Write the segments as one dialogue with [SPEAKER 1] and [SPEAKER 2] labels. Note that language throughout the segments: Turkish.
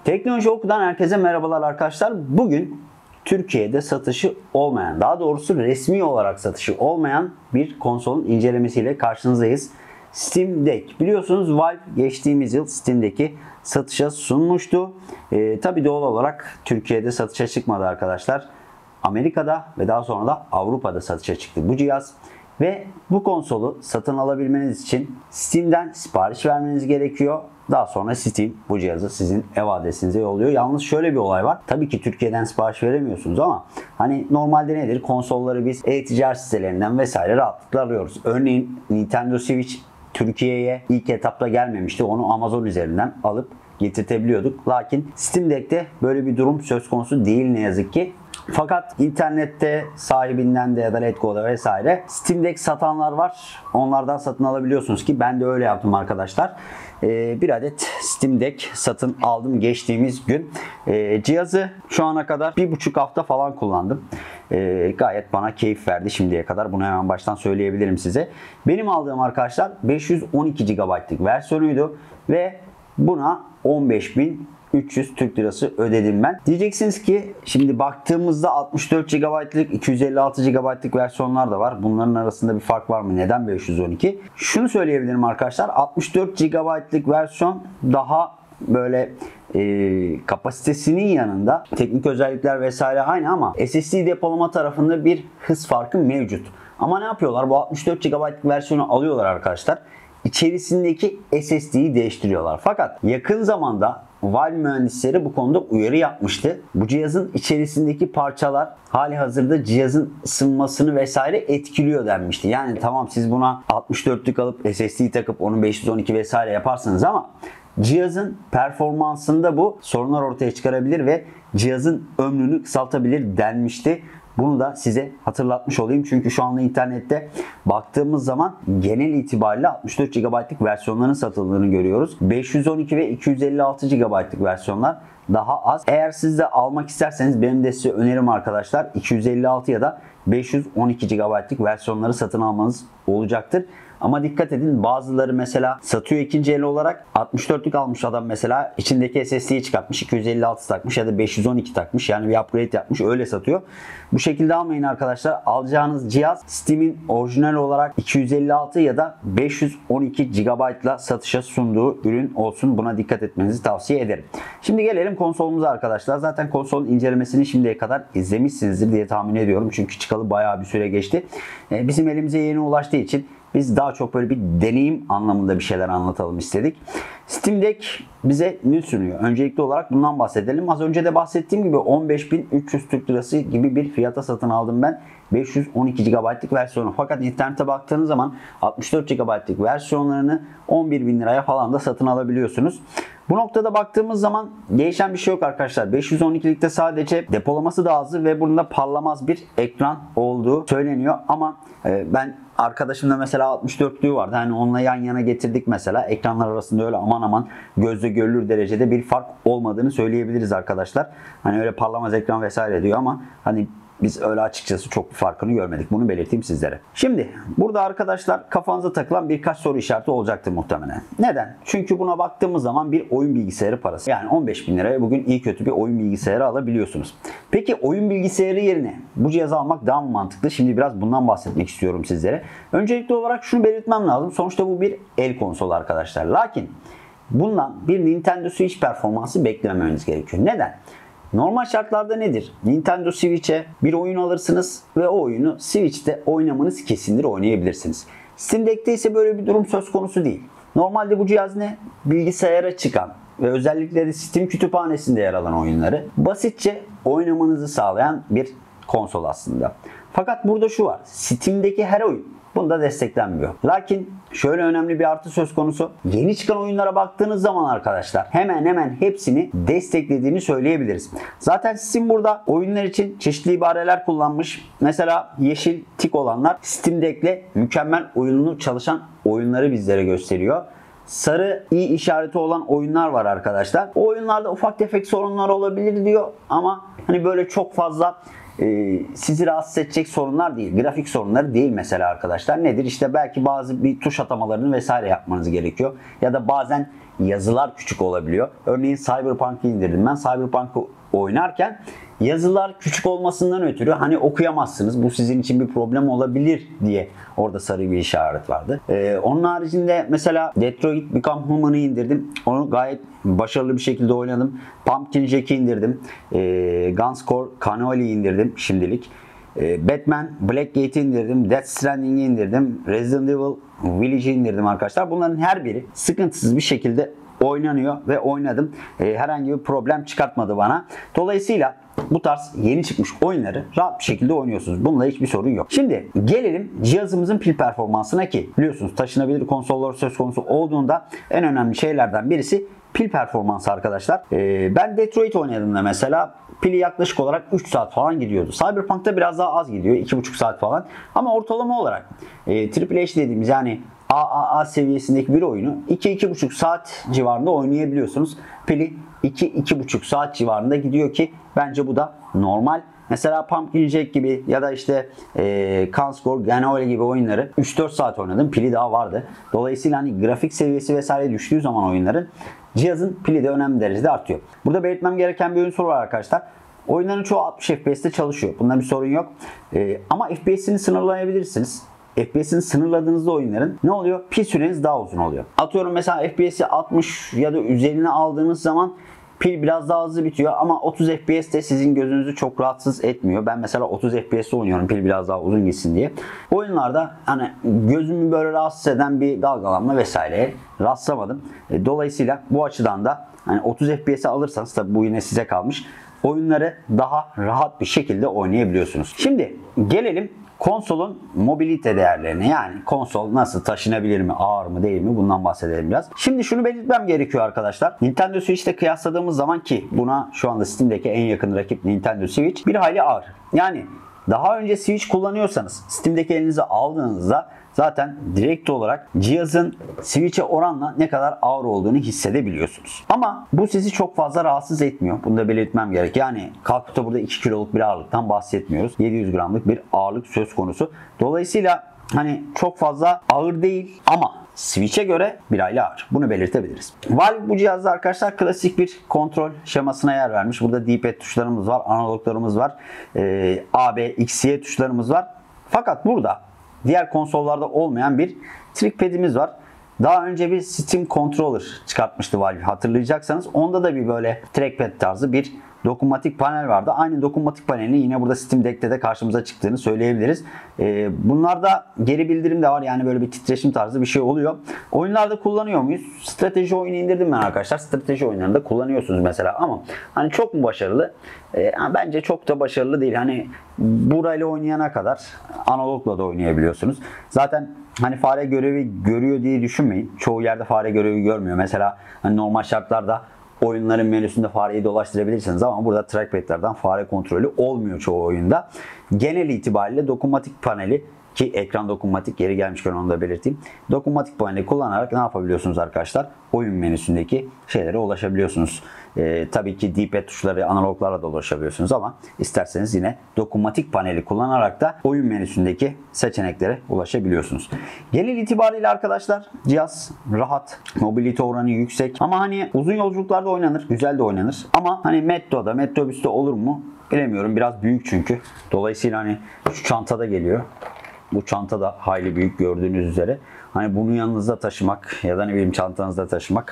[SPEAKER 1] Teknoloji Oku'dan herkese merhabalar arkadaşlar. Bugün Türkiye'de satışı olmayan, daha doğrusu resmi olarak satışı olmayan bir konsolun incelemesiyle karşınızdayız. Steam Deck. Biliyorsunuz Valve geçtiğimiz yıl Steam Deck'i satışa sunmuştu. Tabii doğal olarak Türkiye'de satışa çıkmadı arkadaşlar. Amerika'da ve daha sonra da Avrupa'da satışa çıktı bu cihaz. Ve bu konsolu satın alabilmeniz için Steam'den sipariş vermeniz gerekiyor. Daha sonra Steam bu cihazı sizin ev adresinize yolluyor. Yalnız şöyle bir olay var. Tabii ki Türkiye'den sipariş veremiyorsunuz ama hani normalde nedir? Konsolları biz e-ticaret sitelerinden vesaire rahatlıkla alıyoruz. Örneğin Nintendo Switch Türkiye'ye ilk etapta gelmemişti. Onu Amazon üzerinden alıp getirtebiliyorduk. Lakin Steam Deck'te böyle bir durum söz konusu değil ne yazık ki. Fakat internette sahibinden de ya da Letgo'da vesaire Steam Deck satanlar var. Onlardan satın alabiliyorsunuz ki ben de öyle yaptım arkadaşlar. Bir adet Steam Deck satın aldım geçtiğimiz gün. Cihazı şu ana kadar 1,5 hafta falan kullandım. Gayet bana keyif verdi şimdiye kadar. Bunu hemen baştan söyleyebilirim size. Benim aldığım arkadaşlar 512 GB'lık versiyonuydu ve buna 15.300 Türk Lirası ödedim ben. Diyeceksiniz ki şimdi baktığımızda 64 GB'lık, 256 GB'lık versiyonlar da var. Bunların arasında bir fark var mı? Neden 512? Şunu söyleyebilirim arkadaşlar. 64 GB'lık versiyon daha böyle kapasitesinin yanında teknik özellikler vesaire aynı ama SSD depolama tarafında bir hız farkı mevcut. Ama ne yapıyorlar? Bu 64 GB'lık versiyonu alıyorlar arkadaşlar. İçerisindeki SSD'yi değiştiriyorlar. Fakat yakın zamanda Valve mühendisleri bu konuda uyarı yapmıştı. Bu cihazın içerisindeki parçalar hali hazırda cihazın ısınmasını vesaire etkiliyor denmişti. Yani tamam siz buna 64'lük alıp SSD takıp onu 512 vesaire yaparsınız ama cihazın performansında bu sorunlar ortaya çıkarabilir ve cihazın ömrünü kısaltabilir denmişti. Bunu da size hatırlatmış olayım. Çünkü şu anda internette baktığımız zaman genel itibariyle 64 GB'lık versiyonların satıldığını görüyoruz. 512 ve 256 GB'lık versiyonlar daha az. Eğer siz de almak isterseniz benim de size önerim arkadaşlar 256 ya da 512 GB'lık versiyonları satın almanız olacaktır. Ama dikkat edin bazıları mesela satıyor ikinci el olarak 64'lük almış adam mesela içindeki SSD'yi çıkartmış 256 takmış ya da 512 takmış yani bir upgrade yapmış öyle satıyor. Bu şekilde almayın arkadaşlar. Alacağınız cihaz Steam'in orijinal olarak 256 ya da 512 GB'la satışa sunduğu ürün olsun. Buna dikkat etmenizi tavsiye ederim. Şimdi gelelim konsolumuza arkadaşlar. Zaten konsolun incelemesini şimdiye kadar izlemişsinizdir diye tahmin ediyorum. Çünkü çıkalı bayağı bir süre geçti. Bizim elimize yeni ulaştığı için biz daha çok böyle bir deneyim anlamında bir şeyler anlatalım istedik. Steam Deck bize ne sunuyor? Öncelikli olarak bundan bahsedelim. Az önce de bahsettiğim gibi 15.300 Türk Lirası gibi bir fiyata satın aldım ben. 512 GB'lık versiyonu. Fakat internete baktığınız zaman 64 GB'lık versiyonlarını 11.000 liraya falan da satın alabiliyorsunuz. Bu noktada baktığımız zaman değişen bir şey yok arkadaşlar. 512'likte sadece depolaması daha azı ve bunda parlamaz bir ekran olduğu söyleniyor. Ama ben arkadaşımda mesela 64'lüğü vardı. Hani onunla yan yana getirdik mesela. Ekranlar arasında öyle aman aman gözle görülür derecede bir fark olmadığını söyleyebiliriz arkadaşlar. Hani öyle parlamaz ekran vesaire diyor ama hani biz öyle açıkçası çok bir farkını görmedik. Bunu belirteyim sizlere. Şimdi burada arkadaşlar kafanıza takılan birkaç soru işareti olacaktır muhtemelen. Neden? Çünkü buna baktığımız zaman bir oyun bilgisayarı parası. Yani 15.000 liraya bugün iyi kötü bir oyun bilgisayarı alabiliyorsunuz. Peki oyun bilgisayarı yerine bu cihazı almak daha mı mantıklı? Şimdi biraz bundan bahsetmek istiyorum sizlere. Öncelikli olarak şunu belirtmem lazım. Sonuçta bu bir el konsolu arkadaşlar. Lakin bundan bir Nintendo Switch performansı beklememeniz gerekiyor. Neden? Normal şartlarda nedir? Nintendo Switch'e bir oyun alırsınız ve o oyunu Switch'te oynamanız kesindir, oynayabilirsiniz. Steam Deck'te ise böyle bir durum söz konusu değil. Normalde bu cihaz ne? Bilgisayara çıkan ve özellikle de Steam kütüphanesinde yer alan oyunları basitçe oynamanızı sağlayan bir konsol aslında. Fakat burada şu var. Steam'deki her oyun bunda desteklenmiyor. Lakin şöyle önemli bir artı söz konusu. Yeni çıkan oyunlara baktığınız zaman arkadaşlar hemen hemen hepsini desteklediğini söyleyebiliriz. Zaten Steam burada oyunlar için çeşitli ibareler kullanmış. Mesela yeşil tik olanlar Steam Deck'le mükemmel uyumlu çalışan oyunları bizlere gösteriyor. Sarı i işareti olan oyunlar var arkadaşlar. O oyunlarda ufak tefek sorunlar olabilir diyor ama hani böyle çok fazla sizi rahatsız edecek sorunlar değil. Grafik sorunları değil mesela arkadaşlar. Nedir? İşte belki bazı bir tuş atamalarını vesaire yapmanız gerekiyor. Ya da bazen yazılar küçük olabiliyor. Örneğin Cyberpunk'ı indirdim. Ben Cyberpunk'ı oynarken yazılar küçük olmasından ötürü hani okuyamazsınız. Bu sizin için bir problem olabilir diye orada sarı bir işaret vardı. Onun haricinde mesela Detroit Become Human'ı indirdim. Onu gayet başarılı bir şekilde oynadım. Pumpkin Jack'i indirdim. Gunscore Cannoli indirdim şimdilik. Batman Blackgate'i indirdim. Death Stranding'i indirdim. Resident Evil Village'i indirdim arkadaşlar. Bunların her biri sıkıntısız bir şekilde oynanıyor ve oynadım. Herhangi bir problem çıkartmadı bana. Dolayısıyla bu tarz yeni çıkmış oyunları rahat bir şekilde oynuyorsunuz. Bununla hiçbir sorun yok. Şimdi gelelim cihazımızın pil performansına ki biliyorsunuz taşınabilir konsollar söz konusu olduğunda en önemli şeylerden birisi pil performansı arkadaşlar. Ben Detroit oynadığımda mesela pili yaklaşık olarak 3 saat falan gidiyordu. Cyberpunk'ta biraz daha az gidiyor. 2,5 saat falan. Ama ortalama olarak Triple H dediğimiz yani AAA seviyesindeki bir oyunu 2-2,5 saat civarında oynayabiliyorsunuz. Pili 2-2,5 saat civarında gidiyor ki bence bu da normal. Mesela Pumpkin Jack gibi ya da işte Gunscore, Cannoli gibi oyunları 3-4 saat oynadım. Pili daha vardı. Dolayısıyla hani grafik seviyesi vesaire düştüğü zaman oyunların cihazın pili de önemli derecede artıyor. Burada belirtmem gereken bir oyun soru var arkadaşlar. Oyunların çoğu 60 FPS'te çalışıyor. Bunda bir sorun yok. Ama FPS'ini sınırlayabilirsiniz. FPS'ini sınırladığınızda oyunların ne oluyor? Pil süreniz daha uzun oluyor. Atıyorum mesela FPS'i 60 ya da üzerine aldığınız zaman pil biraz daha hızlı bitiyor ama 30 FPS de sizin gözünüzü çok rahatsız etmiyor. Ben mesela 30 FPS'te oynuyorum pil biraz daha uzun gitsin diye. Oyunlarda hani gözümü böyle rahatsız eden bir dalgalanma vesaireye rastlamadım. Dolayısıyla bu açıdan da hani 30 FPS'e alırsanız tabi bu yine size kalmış. Oyunları daha rahat bir şekilde oynayabiliyorsunuz. Şimdi gelelim konsolun mobilite değerlerine, yani konsol nasıl taşınabilir mi, ağır mı değil mi, bundan bahsedelim biraz. Şimdi şunu belirtmem gerekiyor arkadaşlar. Nintendo Switch'te kıyasladığımız zaman ki buna şu anda Steam'deki en yakın rakip Nintendo Switch bir hayli ağır. Yani daha önce Switch kullanıyorsanız Steam'deki elinize aldığınızda zaten direkt olarak cihazın Switch'e oranla ne kadar ağır olduğunu hissedebiliyorsunuz. Ama bu sizi çok fazla rahatsız etmiyor. Bunu da belirtmem gerek. Yani kalkıp da burada 2 kiloluk bir ağırlıktan bahsetmiyoruz. 700 gramlık bir ağırlık söz konusu. Dolayısıyla hani çok fazla ağır değil ama Switch'e göre bir hayli ağır. Bunu belirtebiliriz. Valve bu cihazda arkadaşlar klasik bir kontrol şemasına yer vermiş. Burada D-pad tuşlarımız var, analoglarımız var, A, B, X, Y tuşlarımız var. Fakat burada diğer konsollarda olmayan bir trackpad'imiz var. Daha önce bir Steam Controller çıkartmıştı Valve, hatırlayacaksanız. Onda da bir böyle trackpad tarzı bir dokunmatik panel vardı. Aynı dokunmatik panelin yine burada Steam Deck'te de karşımıza çıktığını söyleyebiliriz. Bunlarda geri bildirim de var. Yani böyle bir titreşim tarzı bir şey oluyor. Oyunlarda kullanıyor muyuz? Strateji oyunu indirdim ben arkadaşlar. Strateji oyunlarında kullanıyorsunuz mesela ama hani çok mu başarılı? Bence çok da başarılı değil. Hani burayla oynayana kadar analogla da oynayabiliyorsunuz. Zaten hani fare görevi görüyor diye düşünmeyin. Çoğu yerde fare görevi görmüyor. Mesela hani normal şartlarda oyunların menüsünde fareyi dolaştırabilirsiniz ama burada trackpad'lerden fare kontrolü olmuyor çoğu oyunda. Genel itibariyle dokunmatik paneli, ki ekran dokunmatik, geri gelmişken onu da belirteyim. Dokunmatik paneli kullanarak ne yapabiliyorsunuz arkadaşlar? Oyun menüsündeki şeylere ulaşabiliyorsunuz. Tabii ki D-pad tuşları analoglarla da ulaşabiliyorsunuz ama isterseniz yine dokunmatik paneli kullanarak da oyun menüsündeki seçeneklere ulaşabiliyorsunuz. Genel itibariyle arkadaşlar cihaz rahat, mobilite oranı yüksek ama hani uzun yolculuklarda oynanır, güzel de oynanır. Ama hani metroda, metrobüste olur mu bilemiyorum. Biraz büyük çünkü. Dolayısıyla hani şu çantada geliyor. Bu çanta da hayli büyük gördüğünüz üzere. Hani bunu yanınızda taşımak ya da ne bileyim çantanızda taşımak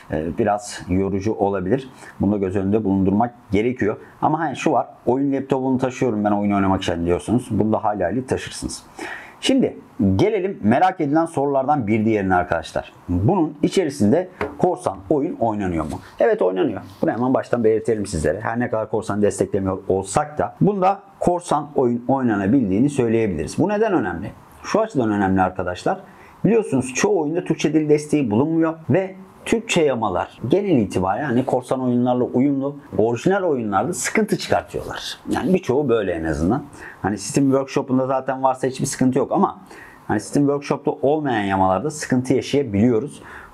[SPEAKER 1] biraz yorucu olabilir. Bunu da göz önünde bulundurmak gerekiyor. Ama hani şu var, oyun laptopunu taşıyorum ben oyun oynamak için diyorsunuz. Bunu da hayli taşırsınız. Şimdi gelelim merak edilen sorulardan bir diğerine arkadaşlar. Bunun içerisinde korsan oyun oynanıyor mu? Evet, oynanıyor. Bunu hemen baştan belirtelim sizlere. Her ne kadar korsan desteklemiyor olsak da bunda korsan oyun oynanabildiğini söyleyebiliriz. Bu neden önemli? Şu açıdan önemli arkadaşlar. Biliyorsunuz çoğu oyunda Türkçe dil desteği bulunmuyor ve Türkçe yamalar genel itibariyle hani korsan oyunlarla uyumlu, orijinal oyunlarda sıkıntı çıkartıyorlar. Yani birçoğu böyle en azından. Hani Steam Workshop'unda zaten varsa hiçbir sıkıntı yok ama hani Steam Workshop'ta olmayan yamalarda sıkıntı yaşayabiliyoruz.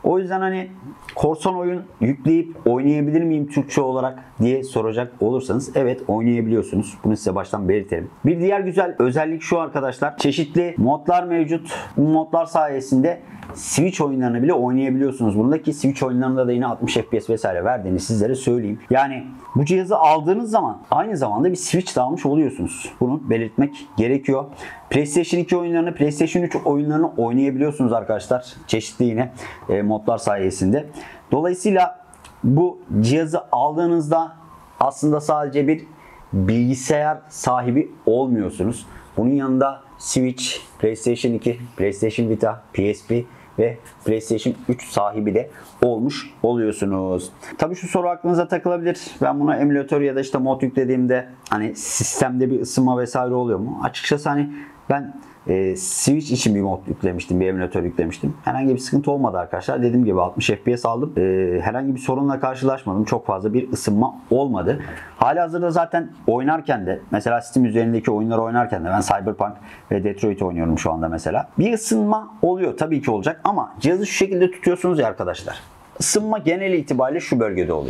[SPEAKER 1] O yüzden hani korsan oyun yükleyip oynayabilir miyim Türkçe olarak diye soracak olursanız evet oynayabiliyorsunuz. Bunu size baştan belirtelim. Bir diğer güzel özellik şu arkadaşlar. Çeşitli modlar mevcut. Bu modlar sayesinde Switch oyunlarını bile oynayabiliyorsunuz. Bundaki Switch oyunlarında da yine 60 FPS vesaire verdiğini sizlere söyleyeyim. Yani bu cihazı aldığınız zaman aynı zamanda bir Switch de almış oluyorsunuz. Bunu belirtmek gerekiyor. PlayStation 2 oyunlarını, PlayStation 3 oyunlarını oynayabiliyorsunuz arkadaşlar. Çeşitli yine modlar sayesinde. Dolayısıyla bu cihazı aldığınızda aslında sadece bir bilgisayar sahibi olmuyorsunuz. Bunun yanında Switch, PlayStation 2, PlayStation Vita, PSP ve PlayStation 3 sahibi de olmuş oluyorsunuz. Tabii şu soru aklınıza takılabilir. Ben buna emülatör ya da işte mod yüklediğimde hani sistemde bir ısınma vesaire oluyor mu? Açıkçası hani ben Switch için bir mod yüklemiştim, bir emülatör yüklemiştim. Herhangi bir sıkıntı olmadı arkadaşlar. Dediğim gibi 60 FPS aldım. Herhangi bir sorunla karşılaşmadım. Çok fazla bir ısınma olmadı. Halihazırda zaten oynarken de mesela Steam üzerindeki oyunları oynarken de ben Cyberpunk ve Detroit oynuyorum şu anda mesela. Bir ısınma oluyor. Tabii ki olacak ama cihazı şu şekilde tutuyorsunuz ya arkadaşlar. Isınma genel itibariyle şu bölgede oluyor.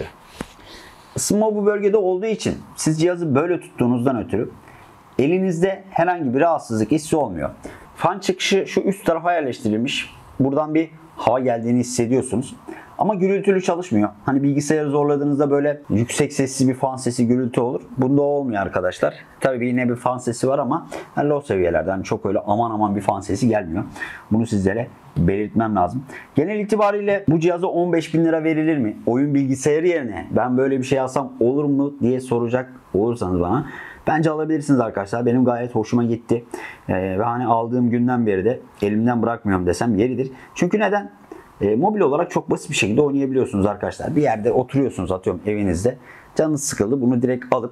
[SPEAKER 1] Isınma bu bölgede olduğu için siz cihazı böyle tuttuğunuzdan ötürü elinizde herhangi bir rahatsızlık hissi olmuyor. Fan çıkışı şu üst tarafa yerleştirilmiş. Buradan bir hava geldiğini hissediyorsunuz. Ama gürültülü çalışmıyor. Hani bilgisayarı zorladığınızda böyle yüksek sesli bir fan sesi, gürültü olur. Bunda olmuyor arkadaşlar. Tabii yine bir fan sesi var ama low seviyelerden çok öyle aman aman bir fan sesi gelmiyor. Bunu sizlere belirtmem lazım. Genel itibariyle bu cihaza 15.000 lira verilir mi? Oyun bilgisayarı yerine ben böyle bir şey alsam olur mu diye soracak olursanız bana. Bence alabilirsiniz arkadaşlar. Benim gayet hoşuma gitti. Ve hani aldığım günden beri de elimden bırakmıyorum desem yeridir. Çünkü neden? Mobil olarak çok basit bir şekilde oynayabiliyorsunuz arkadaşlar. Bir yerde oturuyorsunuz atıyorum evinizde. Canınız sıkıldı. Bunu direkt alıp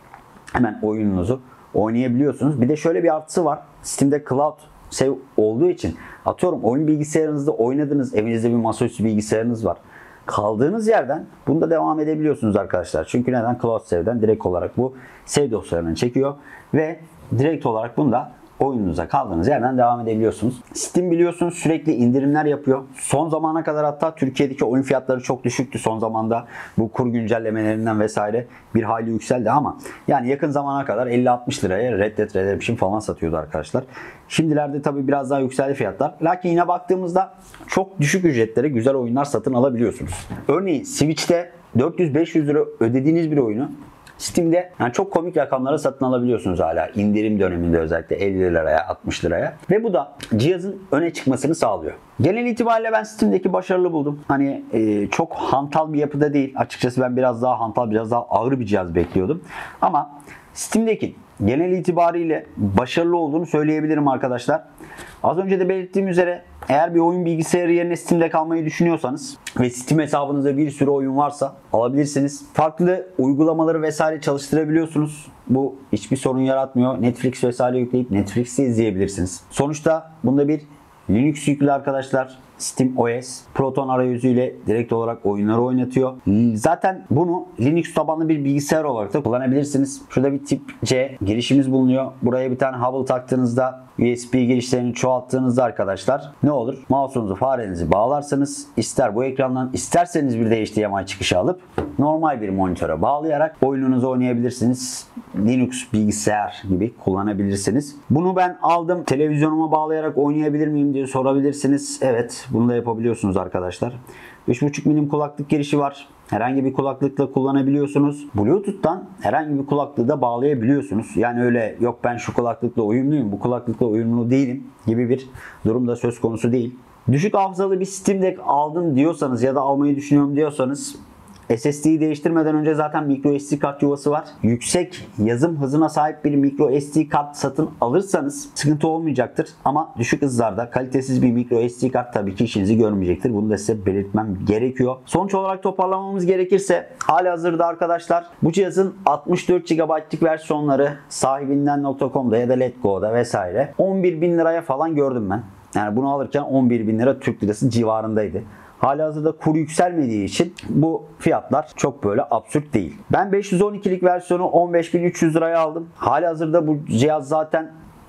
[SPEAKER 1] hemen oyununuzu oynayabiliyorsunuz. Bir de şöyle bir artısı var. Steam'de Cloud Save olduğu için atıyorum oyun bilgisayarınızda oynadınız. Evinizde bir masaüstü bilgisayarınız var. Kaldığınız yerden bunda devam edebiliyorsunuz arkadaşlar. Çünkü neden? Cloud Save'den direkt olarak bu save dosyalarını çekiyor ve direkt olarak bunda oyununuza kaldığınız yerden devam edebiliyorsunuz. Steam biliyorsunuz sürekli indirimler yapıyor. Son zamana kadar hatta Türkiye'deki oyun fiyatları çok düşüktü. Son zamanda bu kur güncellemelerinden vesaire bir hayli yükseldi ama yani yakın zamana kadar 50-60 liraya Red Dead Redemption falan satıyordu arkadaşlar. Şimdilerde tabii biraz daha yükseldi fiyatlar. Lakin yine baktığımızda çok düşük ücretlere güzel oyunlar satın alabiliyorsunuz. Örneğin Switch'te 400-500 lira ödediğiniz bir oyunu Steam'de yani çok komik rakamlara satın alabiliyorsunuz hala. İndirim döneminde özellikle 50 liraya, 60 liraya. Ve bu da cihazın öne çıkmasını sağlıyor. Genel itibariyle ben Steam'deki başarılı buldum. Hani çok hantal bir yapıda değil. Açıkçası ben biraz daha hantal, biraz daha ağır bir cihaz bekliyordum. Ama Steam'deki genel itibariyle başarılı olduğunu söyleyebilirim arkadaşlar. Az önce de belirttiğim üzere eğer bir oyun bilgisayarı yerine Steam'de kalmayı düşünüyorsanız ve Steam hesabınızda bir sürü oyun varsa alabilirsiniz. Farklı uygulamaları vesaire çalıştırabiliyorsunuz. Bu hiçbir sorun yaratmıyor. Netflix vesaire yükleyip Netflix'i izleyebilirsiniz. Sonuçta bunda bir Linux yüklü arkadaşlar. SteamOS Proton arayüzüyle direkt olarak oyunları oynatıyor. Zaten bunu Linux tabanlı bir bilgisayar olarak da kullanabilirsiniz. Şurada bir tip C girişimiz bulunuyor. Buraya bir tane Hubble taktığınızda USB girişlerini çoğalttığınızda arkadaşlar ne olur? Mouse'unuzu, farenizi bağlarsanız ister bu ekrandan isterseniz bir de HDMI çıkışı alıp normal bir monitöre bağlayarak oyununuzu oynayabilirsiniz. Linux bilgisayar gibi kullanabilirsiniz. Bunu ben aldım. Televizyonuma bağlayarak oynayabilir miyim diye sorabilirsiniz. Evet, bunu da yapabiliyorsunuz arkadaşlar. 3.5 milim kulaklık girişi var. Herhangi bir kulaklıkla kullanabiliyorsunuz. Bluetooth'tan herhangi bir kulaklığı da bağlayabiliyorsunuz. Yani öyle yok ben şu kulaklıkla uyumluyum, bu kulaklıkla uyumlu değilim gibi bir durum da söz konusu değil. Düşük hafızalı bir Steam Deck aldım diyorsanız ya da almayı düşünüyorum diyorsanız SSD'yi değiştirmeden önce zaten microSD kart yuvası var. Yüksek yazım hızına sahip bir microSD kart satın alırsanız sıkıntı olmayacaktır. Ama düşük hızlarda kalitesiz bir microSD kart tabii ki işinizi görmeyecektir. Bunu da size belirtmem gerekiyor. Sonuç olarak toparlamamız gerekirse halihazırda arkadaşlar bu cihazın 64 GB'lık versiyonları sahibinden.com'da ya da Letgo'da vesaire 11.000 liraya falan gördüm ben. Yani bunu alırken 11.000 lira Türk lirası civarındaydı. Halihazırda kur yükselmediği için bu fiyatlar çok böyle absürt değil. Ben 512'lik versiyonu 15.300 liraya aldım. Halihazırda bu cihaz zaten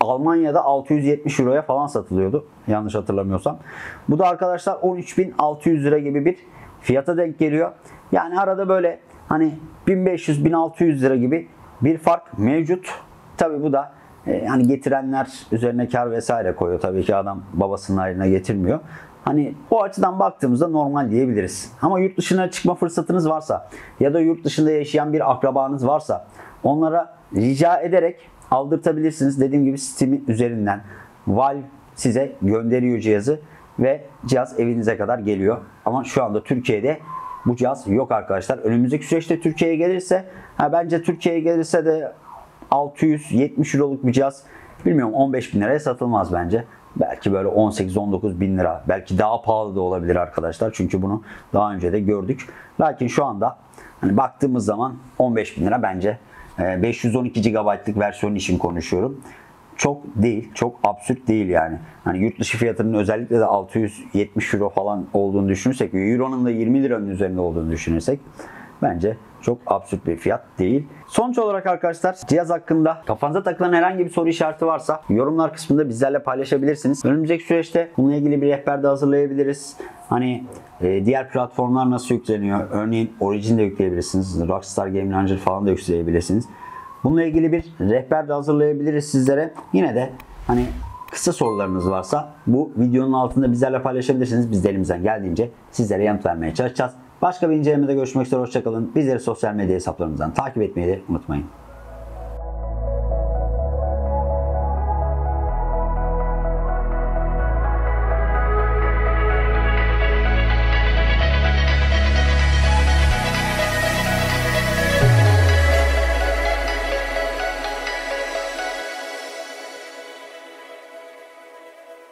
[SPEAKER 1] Almanya'da 670 euroya falan satılıyordu. Yanlış hatırlamıyorsam. Bu da arkadaşlar 13.600 lira gibi bir fiyata denk geliyor. Yani arada böyle hani 1500-1600 lira gibi bir fark mevcut. Tabi bu da hani getirenler üzerine kar vesaire koyuyor. Tabii ki adam babasının hayrına getirmiyor. Hani o açıdan baktığımızda normal diyebiliriz. Ama yurt dışına çıkma fırsatınız varsa ya da yurt dışında yaşayan bir akrabanız varsa onlara rica ederek aldırtabilirsiniz. Dediğim gibi Steam üzerinden Valve size gönderiyor cihazı ve cihaz evinize kadar geliyor. Ama şu anda Türkiye'de bu cihaz yok arkadaşlar. Önümüzdeki süreçte Türkiye'ye gelirse, bence Türkiye'ye gelirse de 670 euroluk bir cihaz, bilmiyorum, 15 bin liraya satılmaz bence. Belki böyle 18-19 bin lira, belki daha pahalı da olabilir arkadaşlar. Çünkü bunu daha önce de gördük. Lakin şu anda hani baktığımız zaman 15 bin lira bence. 512 GB'lık versiyon için konuşuyorum. Çok değil, çok absürt değil yani. Hani yurt dışı fiyatının özellikle de 670 euro falan olduğunu düşünürsek, euronun da 20 liranın üzerinde olduğunu düşünürsek bence çok absürt bir fiyat değil. Sonuç olarak arkadaşlar, cihaz hakkında kafanıza takılan herhangi bir soru işareti varsa yorumlar kısmında bizlerle paylaşabilirsiniz. Önümüzdeki süreçte bununla ilgili bir rehber de hazırlayabiliriz. Hani diğer platformlar nasıl yükleniyor? Örneğin Origin de yükleyebilirsiniz. Rockstar Game Launcher falan da yükleyebilirsiniz. Bununla ilgili bir rehber de hazırlayabiliriz sizlere. Yine de hani kısa sorularınız varsa bu videonun altında bizlerle paylaşabilirsiniz. Biz de elimizden geldiğince sizlere yanıt vermeye çalışacağız. Başka bir incelemede görüşmek üzere. Hoşçakalın. Bizleri sosyal medya hesaplarımızdan takip etmeyi de unutmayın.